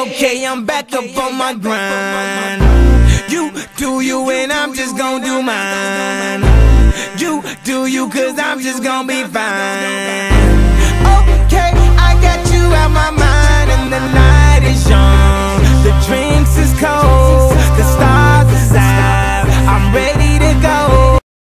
Okay, I'm back up on my grind. You do you and I'm just gon' do mine. You do you cause I'm just gon' be fine.